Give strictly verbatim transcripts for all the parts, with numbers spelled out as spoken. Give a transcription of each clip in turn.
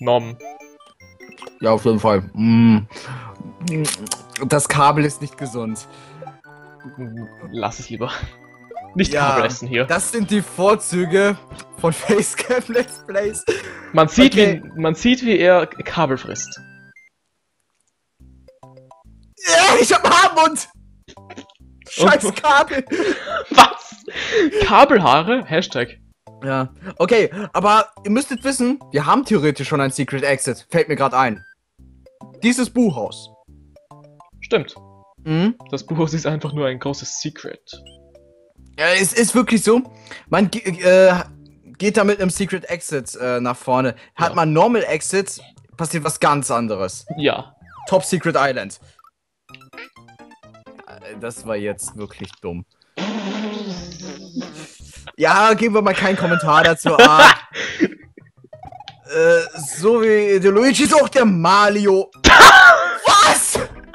Nom. Ja, auf jeden Fall. Mm. Das Kabel ist nicht gesund. Lass es lieber. Nicht Ja, Kabel essen hier. Das sind die Vorzüge von Facecam Let's Plays. Man sieht, Okay. wie, man sieht, wie er Kabel frisst. Ja, ich hab einen Haarmund! Scheiß Kabel! Was? Kabelhaare? Hashtag. Ja, okay, aber ihr müsstet wissen, wir haben theoretisch schon ein Secret Exit. Fällt mir gerade ein. Dieses Buchhaus. Stimmt. Mhm. Das Buchhaus ist einfach nur ein großes Secret. Ja, es ist wirklich so. Man ge äh, geht da mit einem Secret Exit äh, nach vorne. Hat Ja. man Normal Exit, passiert was ganz anderes. Ja. Top Secret Island. Äh, Das war jetzt wirklich dumm. Ja, geben wir mal keinen Kommentar dazu. Ah, äh, so wie der Luigi ist auch der Mario. Was?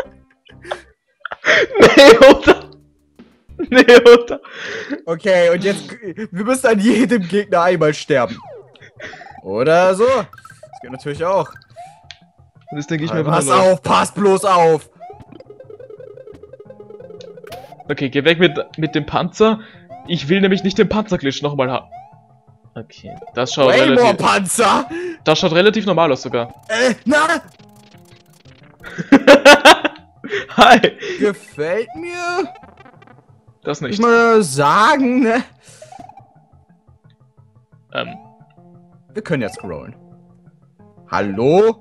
Nee, oder? Nee, oder? Okay, und jetzt, wir müssen an jedem Gegner einmal sterben. Oder so. Das geht natürlich auch. Das denke ich mir Pass einfach nur. auf, pass bloß auf. Okay, geh weg mit, mit dem Panzer. Ich will nämlich nicht den Panzerglitch nochmal haben. Okay, das schaut Waymore relativ... Panzer. Das schaut relativ normal aus sogar. Äh, na, Hi! gefällt mir. Das Ich nicht. mal sagen, ne? Ähm, Wir können jetzt scrollen. Hallo?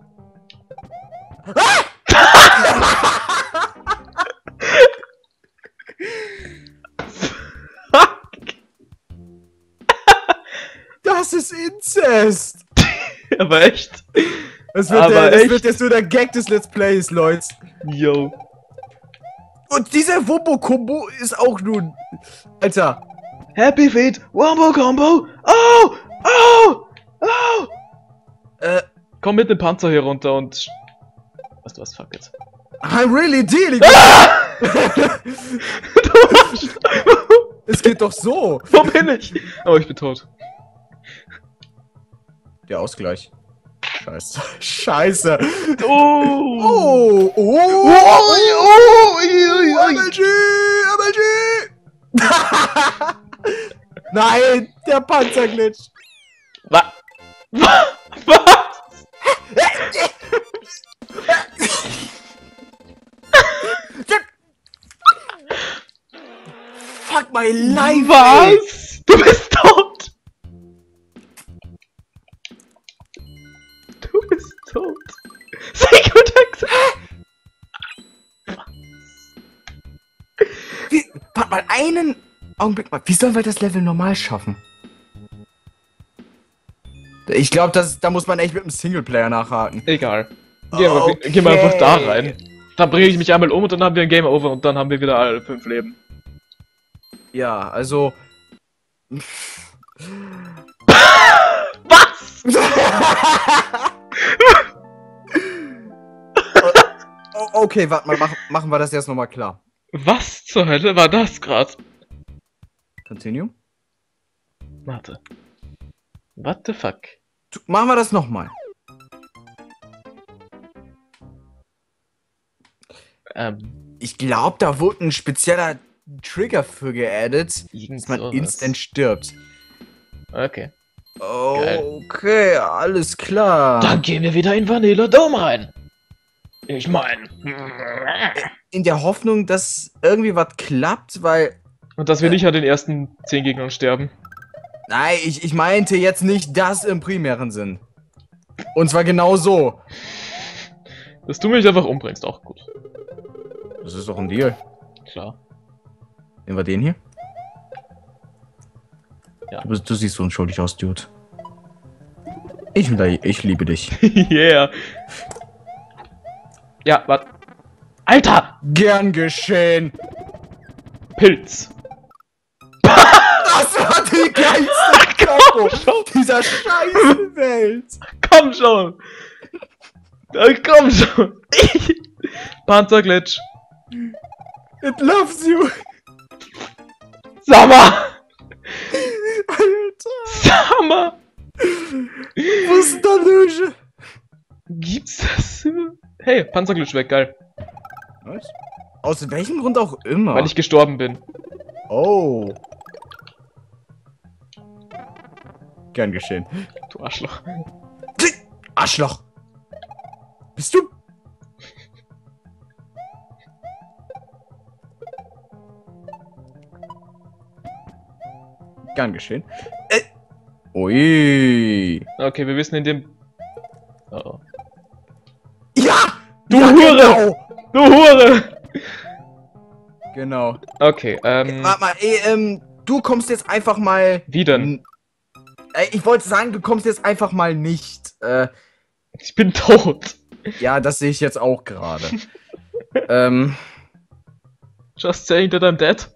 Das ist Inzest. aber echt? Das wird, Aber der, das echt? wird jetzt nur der Gag des Let's Plays, Leute. Yo. Und dieser Wumbo-Kombo ist auch nun... Alter. Happy Feet, Wombo Combo! Oh! Oh! Oh! Äh, Komm mit dem Panzer hier runter und... Weißt du was, fuck it. I'm really dealing with... Du Arsch! Es geht doch so. Wo bin ich? Oh, ich bin tot. Der Ausgleich. Scheiße. Scheiße. Oh! Oh, oh, Oh, oh, oh, M L G, M L G. Nein, der Panzerglitch. Was? Was? Fuck my life. ey. Was? Du bist tot! Du bist tot! Secret Exit! Wie, warte mal, einen Augenblick mal. Wie sollen wir das Level normal schaffen? Ich glaube, da muss man echt mit dem Singleplayer nachhaken. Egal. Gehen wir, Okay. gehen wir einfach da rein. Dann bringe ich mich einmal um und dann haben wir ein Game Over und dann haben wir wieder alle fünf Leben. Ja, also... Was? O- okay, warte mal, mach, machen wir das jetzt nochmal klar. Was zur Hölle war das gerade? Continue. Warte. What the fuck? Tu- Machen wir das nochmal. Ähm, Ich glaube, da wurde ein spezieller Trigger für geaddet, irgend dass man sowas. instant stirbt. Okay. Okay, alles klar. Dann gehen wir wieder in Vanilla Dome rein. Ich mein. In der Hoffnung, dass irgendwie was klappt, weil... Und dass wir nicht an den ersten zehn Gegnern sterben. Nein, ich, ich meinte jetzt nicht das im primären Sinn. Und zwar genau so. Dass du mich einfach umbringst, auch gut. Das ist doch ein Deal. Klar. Nehmen wir den hier? Ja. Du, bist- du siehst so unschuldig aus, Dude. Ich, will- ich liebe dich. Yeah. Ja, warte. Alter! Gern geschehen. Pilz. Das war die geilste Kombo dieser scheißen Welt. Komm schon! Ja, komm schon! Panzerglitch. It loves you. Summer! Alter. Summer! Wo ist denn der Luge? Gibt's das? Hey, Panzerglitch weg, geil. Was? Aus welchem Grund auch immer. Weil ich gestorben bin. Oh. Gern geschehen. Du Arschloch. Arschloch. Bist du? Gern geschehen. Äh. Ui. Okay, wir wissen in dem... Oh, oh. Ja! Du ja, Hure! Genau. Du Hure! Genau. Okay, ähm... Warte mal, ey, ähm, du kommst jetzt einfach mal... Wie denn? Ey, ich wollte sagen, du kommst jetzt einfach mal nicht. Äh, Ich bin tot. ja, das sehe ich jetzt auch gerade. ähm... Just saying that I'm dead.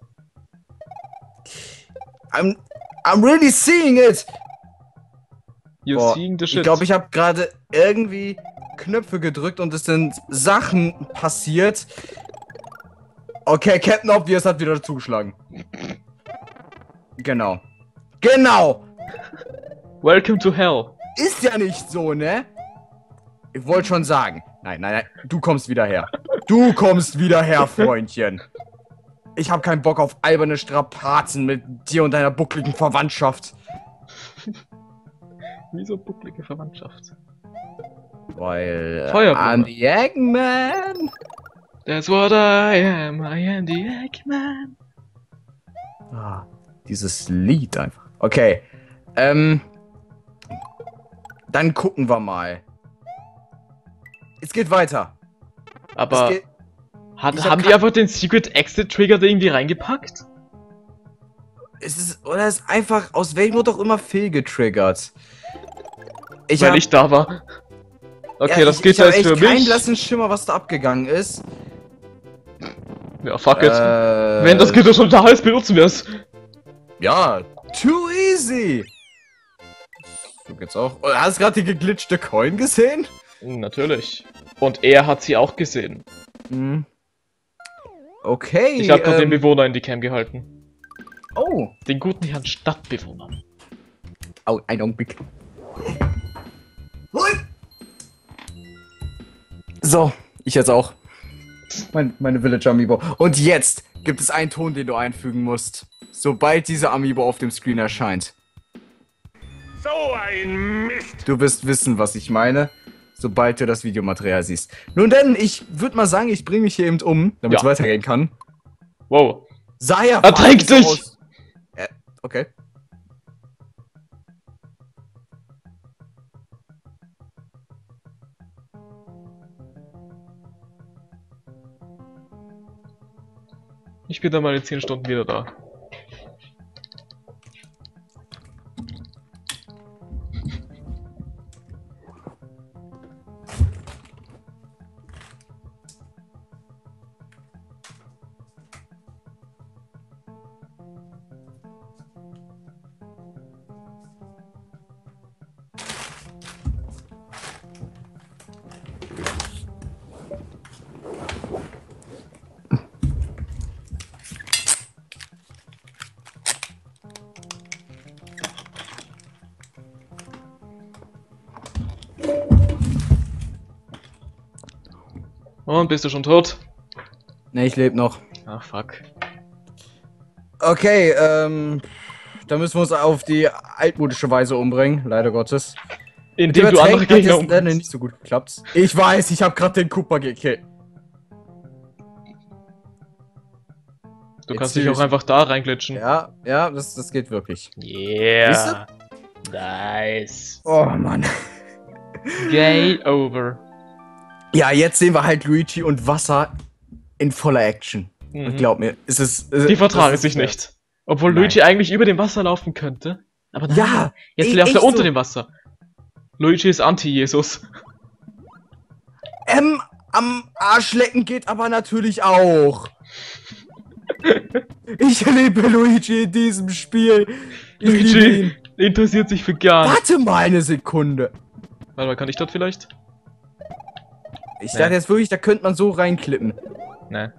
I'm, I'm really seeing it! You're Boah, seeing the shit. Ich glaube, ich habe gerade irgendwie Knöpfe gedrückt und es sind Sachen passiert. Okay, Captain Obvious hat wieder zugeschlagen. Genau. Genau! Welcome to hell. Ist ja nicht so, ne? Ich wollte schon sagen. Nein, nein, nein. Du kommst wieder her. Du kommst wieder her, Freundchen. Ich habe keinen Bock auf alberne Strapazen mit dir und deiner buckligen Verwandtschaft. Wieso bucklige Verwandtschaft? Weil... Äh, Feuerblume. I'm the Eggman. That's what I am. I am the Eggman. Ah, dieses Lied einfach. Okay. Ähm... Dann gucken wir mal. Es geht weiter. Aber... Es geht, Hat, Ich hab haben die kein- einfach den Secret Exit Trigger da irgendwie reingepackt? es ist... Oder ist einfach aus welchem Grund auch immer Phil getriggert. Ich Weil hab, ich da war. Okay, ja, das ich, geht ich hab jetzt echt für keinen mich. blassen Schimmer, was da abgegangen ist. Ja, fuck it. Äh, Wenn das Gitter schon da ist, benutzen wir es. Ja, too easy. So geht's auch. Oh, hast du gerade die geglitschte Coin gesehen? Natürlich. Und er hat sie auch gesehen. Hm. Okay. Ich habe gerade den ähm, Bewohner in die Cam gehalten. Oh. Den guten Herrn Stadtbewohner. Oh, ein Augenblick. So, ich jetzt auch. Mein, meine Villager Amiibo. Und jetzt gibt es einen Ton, den du einfügen musst. Sobald dieser Amiibo auf dem Screen erscheint. So ein Mist! Du wirst wissen, was ich meine, sobald du das Videomaterial siehst. Nun denn, ich würde mal sagen, ich bringe mich hier eben um, damit es Ja. weitergehen kann. Wow. Sah ja Ertränk so dich! aus. Äh, okay. Ich bin dann mal in zehn Stunden wieder da. Und bist du schon tot? Ne, ich lebe noch. Ach fuck. Okay, ähm, da müssen wir uns auf die altmodische Weise umbringen, leider Gottes. Indem Mit du dem andere Ertränken hat Gegner jetzt leider umbringst. nicht so gut geklappt. Ich weiß, ich habe gerade den Cooper gekillt. Du Jetzt kannst dich auch serious. einfach da reinglitschen. Ja, ja, das, das geht wirklich. Yeah. Nice. Oh Mann. Game over. Ja, jetzt sehen wir halt Luigi und Wasser in voller Action. Mhm. Und glaub mir, es ist... Es, Die vertragen es sich ist- nicht. Obwohl Nein. Luigi eigentlich über dem Wasser laufen könnte. Aber nein, Ja, jetzt ey, läuft er echt unter so. dem Wasser. Luigi ist Anti-Jesus. M am Arschlecken geht aber natürlich auch. Ich liebe Luigi in diesem Spiel. Ich liebe Luigi ihn. interessiert sich für gar nichts. Warte mal eine Sekunde. Warte mal, kann ich dort vielleicht? Ich Nee. dachte jetzt wirklich, da könnte man so reinklippen. Ne,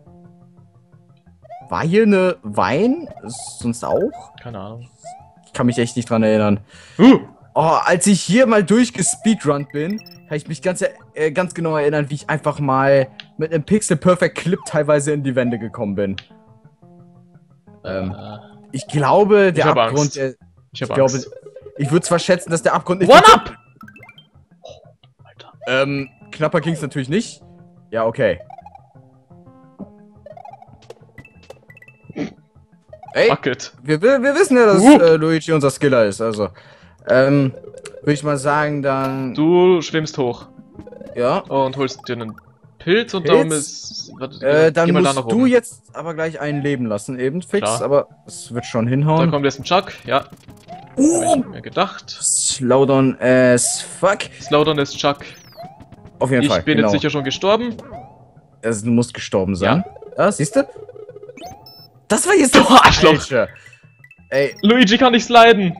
War hier eine Wein? Sonst auch? keine Ahnung. Ich kann mich echt nicht dran erinnern. Uh, Oh, als ich hier mal durchgespeedrunnt bin, kann ich mich ganz, äh, ganz genau erinnern, wie ich einfach mal mit einem Pixel Perfect Clip teilweise in die Wände gekommen bin. Ähm, Äh, ich glaube, der Ich hab Abgrund, Angst. der, ich hab ich glaube, Angst. ich würde zwar schätzen, dass der Abgrund nicht... One up! Oh, Alter. Ähm, knapper ging's natürlich nicht. Ja, okay. Ey, Fuck it. wir, wir, wir wissen ja, dass Uh. äh, Luigi unser Skiller ist, also. Ähm, würde ich mal sagen, dann... Du schwimmst hoch Ja. und holst dir einen Pilz und Pilz? darum ist. Warte, Äh, dann geh mal da musst nach du oben. jetzt aber gleich einen leben lassen, eben fix, Klar. aber es wird schon Da hinhauen. kommt jetzt ein Chuck, ja. Hab Uh, ich mir gedacht. Slowdown as fuck. Slowdown ist Chuck. Auf jeden Ich Fall, bin genau. jetzt sicher schon gestorben. Also, du musst gestorben sein. Ja, siehst du? Das war jetzt Du das Arschloch. Falsche. Ey, Luigi kann nicht sliden.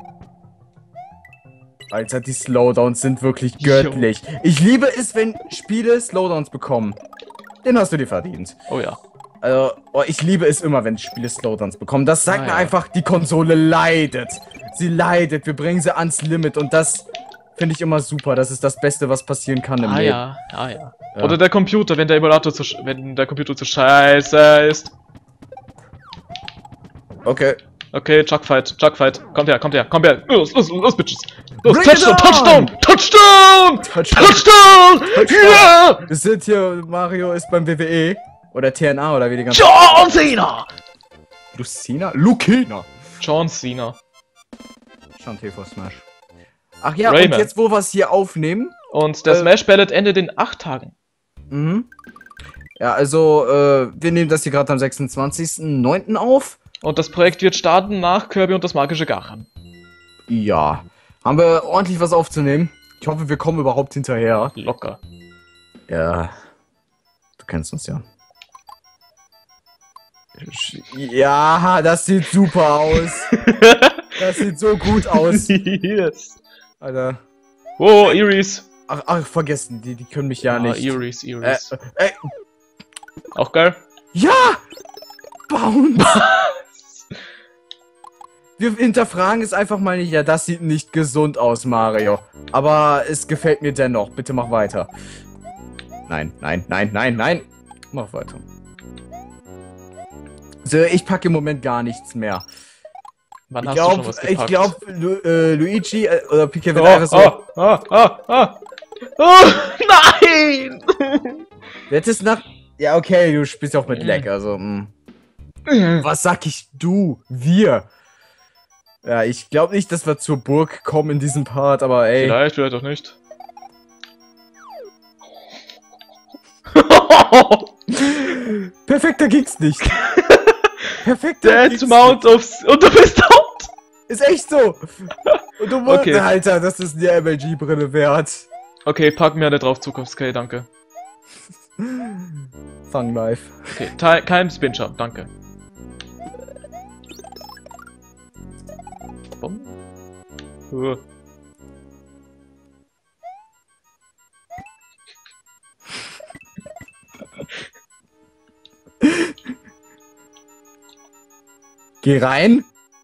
Alter, die Slowdowns sind wirklich Jo. göttlich. Ich liebe es, wenn Spiele Slowdowns bekommen. Den hast du dir verdient. Oh ja. Also, oh, ich liebe es immer, wenn Spiele Slowdowns bekommen. Das sagt Ah, mir ja. einfach, die Konsole leidet. Sie leidet. Wir bringen sie ans Limit und das finde ich immer super. Das ist das Beste, was passieren kann im Ah Leben. ja, ah ja. Ja. Oder der Computer, wenn der Emulator zu, sch- wenn der Computer zu scheiße ist. Okay. Okay, Chuckfight, Chuckfight. Kommt her, kommt her, kommt her. Los, los, los, Bitches. Los, Bring it Touchdown, on! Touchdown, Touchdown! Touchdown. Touchdown! Touchdown. Ja! Wir sind hier, Mario ist beim W W E. Oder T N A oder wie die ganze... John Cena! Lucina? Lucina. John Cena. Schon T V Smash. Ach ja, Rayman. und jetzt, wo wir es hier aufnehmen... Und der Äh. Smash Ballad endet in acht Tagen. Mhm. Ja, also, äh, wir nehmen das hier gerade am sechsundzwanzigsten neunten auf. Und das Projekt wird starten nach Kirby und das magische Garchen. Ja. Haben wir ordentlich was aufzunehmen? Ich hoffe, wir kommen überhaupt hinterher. Locker. Ja. Du kennst uns ja. Ja, das sieht super aus. Das sieht so gut aus. Yes. Alter. Oh, Iris. Ach, ach, vergessen, die, die können mich ja Ah, nicht. Iris, Äh, Iris. äh, Auch geil. ja! Bounce! Wir hinterfragen es einfach mal nicht. Ja, das sieht nicht gesund aus, Mario. Aber es gefällt mir dennoch. Bitte mach weiter. Nein, nein, nein, nein, nein. Mach weiter. So, ich packe im Moment gar nichts mehr. Wann Ich hast du schon glaube, was ich gepackt? glaube, Lu äh, Luigi äh, oder P K wird Oh, einfach so. oh, oh, oh, oh. Oh, nein! Jetzt ist nach. Ja, okay, du spielst ja auch mit Mhm. Leck, also. Mh. Was sag ich du? Wir. Ja, ich glaube nicht, dass wir zur Burg kommen in diesem Part, aber ey. Vielleicht, vielleicht auch nicht. Perfekter ging's nicht. Perfekter Dead ging's Mount of... Und du bist tot! nicht. Ist echt so. Und du wolltest, Okay. Alter, das ist eine M L G-Brille wert. Okay, pack mir eine drauf, Zukunftskay, danke. Fang live. Okay, ti- kein Spin-Jump, danke. Bumm. Uh. Geh rein.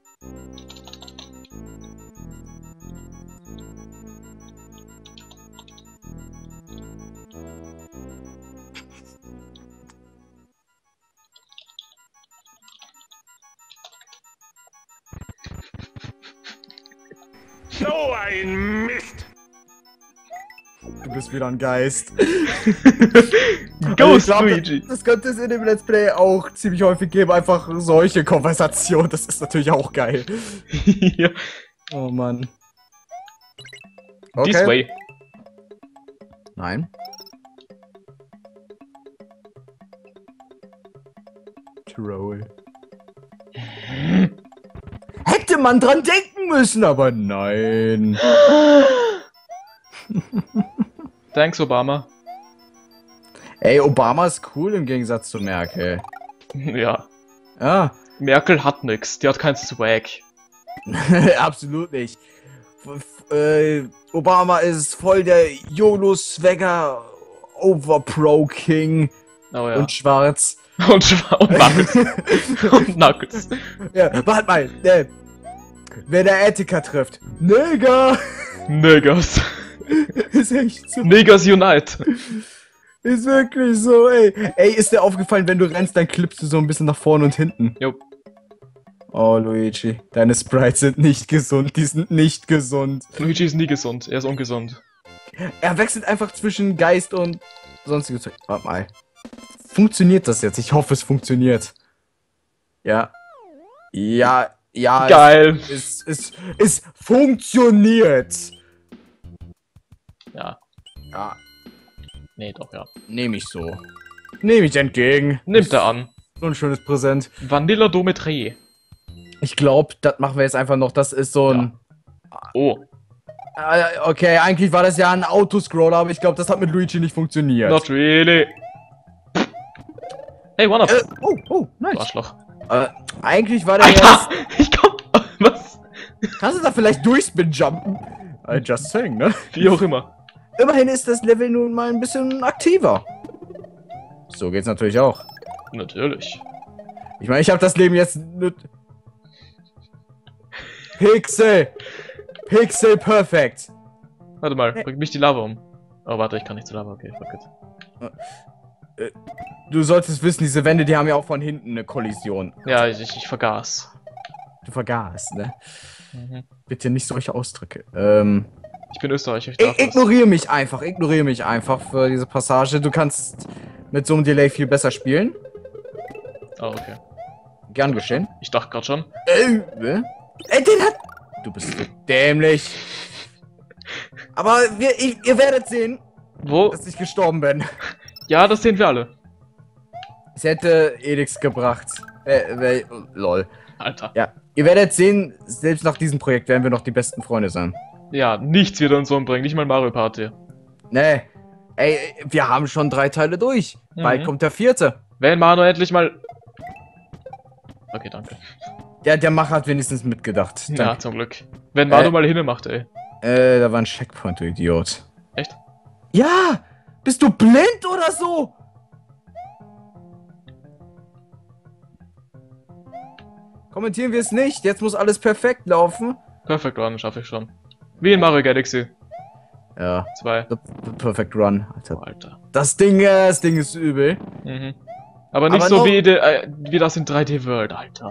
So ein Mist! Du bist wieder ein Geist. Ghost Also ich glaub, Luigi. Das, das könnte es in dem Let's Play auch ziemlich häufig geben. Einfach solche Konversationen. Das ist natürlich auch geil. Ja. Oh Mann. This way. Nein. Troll. Hätte man dran denken müssen, aber nein. Thanks, Obama. Ey, Obama ist cool im Gegensatz zu Merkel. Ja. Ja, Merkel hat nix, die hat keinen Swag. absolut nicht. F f äh, Obama ist voll der YOLO-Swagger, Overpro-King Oh ja. und schwarz. Und, Schwa- und Knuckles. Und Knuckles. Ja, warte mal. Äh, wer der Ethiker trifft. Nigger! Niggas. Ist echt so. Niggas Unite. Ist wirklich so, ey. Ey, ist dir aufgefallen, wenn du rennst, dann klippst du so ein bisschen nach vorne und hinten. Jo. Oh, Luigi, deine Sprites sind nicht gesund, die sind nicht gesund. Luigi ist nie gesund, er ist ungesund. Er wechselt einfach zwischen Geist und sonstiges Zeug. Warte mal. Funktioniert das jetzt? Ich hoffe, es funktioniert. Ja. Ja, ja. Geil. Es, es, es, es funktioniert. Ja. Ja, Nee, doch, ja. nehme ich so. Nehme ich entgegen. Nimmt er an. So ein schönes Präsent. Vanilla Dometre. Ich glaube, das machen wir jetzt einfach noch. Das ist so ein... Oh. Äh, okay, eigentlich war das ja ein Autoscroller, aber ich glaube, das hat mit Luigi nicht funktioniert. Not really. Hey, One-Up. Äh, oh, oh, Du nice. Arschloch. Äh, eigentlich war der Alter! jetzt... Ich komm... Was? Kannst du da vielleicht durchspin-jumpen? I just saying, ne? Wie auch immer. Immerhin ist das Level nun mal ein bisschen aktiver. So geht's natürlich auch. Natürlich. Ich meine, ich habe das Leben jetzt... mit- Pixel! Pixel perfect! Warte mal, bringt mich die Lava um. Oh, warte, ich kann nicht zur Lava. Okay, fuck it. Du solltest wissen, diese Wände, die haben ja auch von hinten eine Kollision. Ja, ich, ich, ich vergaß. Du vergaßt, ne? Mhm. Bitte nicht solche Ausdrücke. Ähm... Ich bin Österreicher, ich darf Ich, das. ignoriere mich einfach, ignoriere mich einfach für diese Passage. Du kannst mit so einem Delay viel besser spielen. Oh, okay. Gern geschehen. Ich dachte gerade schon. Äh, äh, äh, den hat... Du bist so dämlich. Aber wir, ich, ihr werdet sehen, Wo? dass ich gestorben bin. Ja, das sehen wir alle. Es hätte eh nichts gebracht. Äh, äh, lol. Alter. Ja, ihr werdet sehen, selbst nach diesem Projekt werden wir noch die besten Freunde sein. Ja, nichts wird uns umbringen, nicht mal Mario Party. Nee. Ey, wir haben schon drei Teile durch. Mhm. Bald kommt der vierte. Wenn Manu endlich mal... Okay, danke. Der, der Macher hat wenigstens mitgedacht. Ja, Danke. zum Glück. Wenn Manu Äh. mal hinne macht, ey. Äh, da war ein Checkpoint, du Idiot. Echt? Ja! Bist du blind oder so? Kommentieren wir es nicht. Jetzt muss alles perfekt laufen. Perfect Run schaffe ich schon. Wie in Mario Galaxy Ja, zwei. the, the perfect run. Oh, Alter. Alter. Das Ding, äh, das Ding ist übel. Mhm. Aber nicht Aber so noch- wie, de, äh, wie das in drei D World, Alter.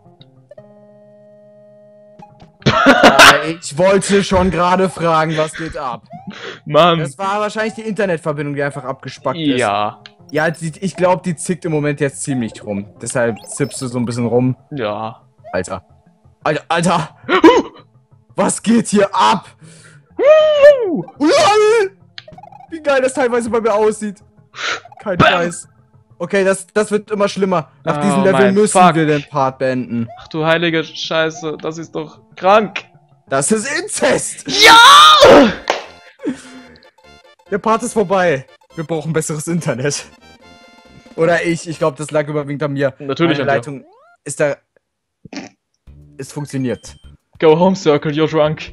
Äh, ich wollte schon gerade fragen, was geht ab. Mann. Das war wahrscheinlich die Internetverbindung, die einfach abgespackt ist. Ja. Ja, die, ich glaube, die zickt im Moment jetzt ziemlich rum. Deshalb zippst du so ein bisschen rum. Ja. Alter. Alter, Alter! Was geht hier ab? LOL! Wie geil das teilweise bei mir aussieht. Kein Bam! Scheiß. Okay, das, das wird immer schlimmer. Nach Oh diesem Level mein müssen Fuck. wir den Part beenden. Ach du heilige Scheiße, das ist doch krank. Das ist Inzest! Ja! Der Part ist vorbei. Wir brauchen besseres Internet. Oder ich, ich glaube, das lag überwiegend an mir. Natürlich Meine an dir. Leitung ist da... Es funktioniert. Go home circle, you're drunk.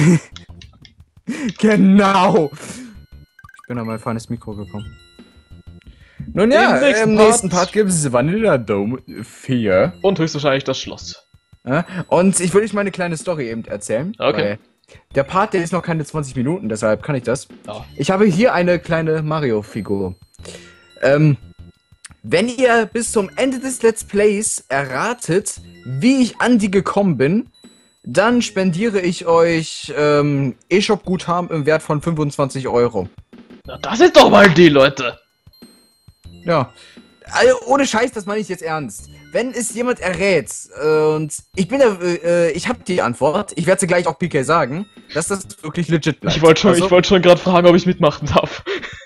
Genau! Ich bin an mein feines Mikro gekommen. Nun ja, Im nächsten im Part- nächsten Part gibt es Vanilla Dome vier. Und höchstwahrscheinlich das Schloss. Ja, und ich will euch meine kleine Story eben erzählen. Okay. weil Der Part, der ist noch keine zwanzig Minuten, deshalb kann ich das. Ja. Ich habe hier eine kleine Mario-Figur. Ähm, wenn ihr bis zum Ende des Let's Plays erratet, wie ich an die gekommen bin, dann spendiere ich euch ähm, eShop-Guthaben im Wert von fünfundzwanzig Euro. Na, das ist doch mal die, Leute. Ja. Also, ohne Scheiß, das meine ich jetzt ernst. Wenn es jemand errät, äh, und ich bin der, äh, ich habe die Antwort, ich werde sie gleich auch P K sagen, dass das wirklich legit bleibt. Ich wollte schon, Also, ich wollte schon gerade fragen, ob ich mitmachen darf.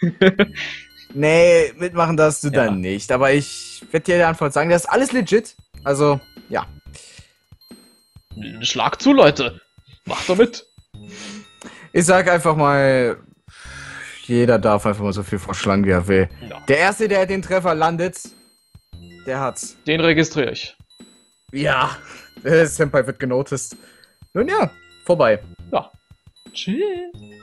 Nee, mitmachen darfst du Ja. dann nicht, aber ich werde dir die Antwort sagen, das ist alles legit. Also, ja. Schlag zu, Leute. Macht doch mit. Ich sag einfach mal, jeder darf einfach mal so viel vorschlagen, wie er will. Ja. Der Erste, der den Treffer landet, der hat's. Den registriere ich. Ja, der Senpai wird genoticed. Nun ja, vorbei. Ja. Tschüss.